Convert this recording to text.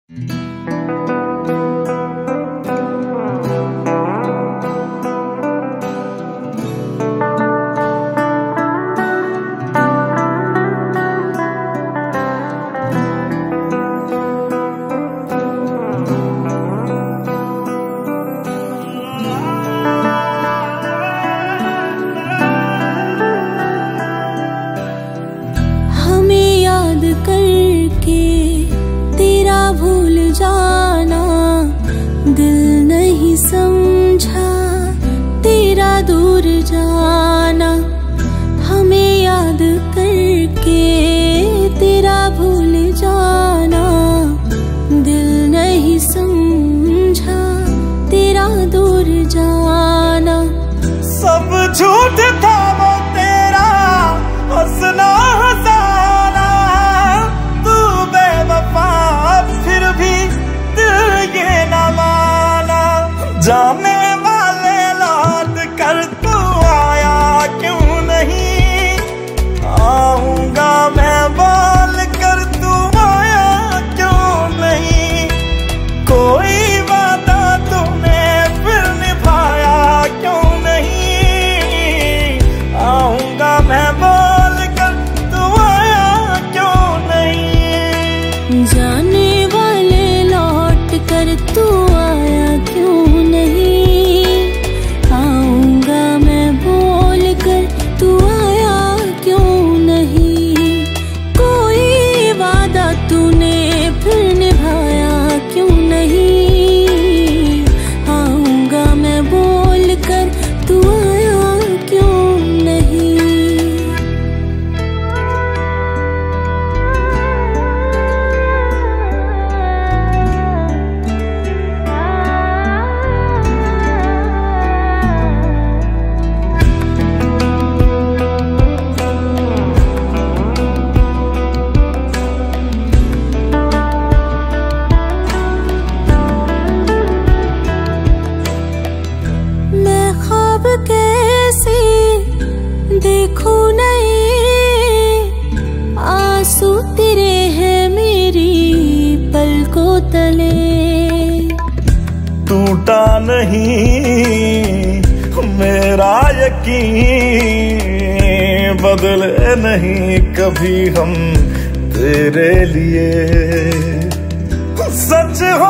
करके तेरा भूल जाना, दिल नहीं समझा तेरा दूर जाना। हमें याद करके तेरा भूल जाना, दिल नहीं समझा तेरा दूर जाना। सब झूठ था वो तेरा हंसना हंसाना, तू बेवफा फिर भी दिल ये न माना। जाने वाले लौट कर तू आया क्यों नहीं, आऊंगा मैं बोल कर तू आया क्यों नहीं। कोई वादा तूने फिर निभाया क्यों नहीं, आऊंगा मैं बोल कर तू आया क्यों नहीं। जाने वाले लौट कर तू आया क्यों नहीं, आऊंगा मैं बोल कर तू आया क्यों नहीं। कोई वादा तूने फिर निभाया क्यों नहीं, आऊंगा मैं बोल कर तू आया क्यों नहीं। मैं ख्वाब कैसे देखूं नहीं, आंसू तेरे हैं मेरी पलकों तले। टूटा नहीं मेरा यकीन, बदले नहीं कभी हम तेरे लिए। सच हो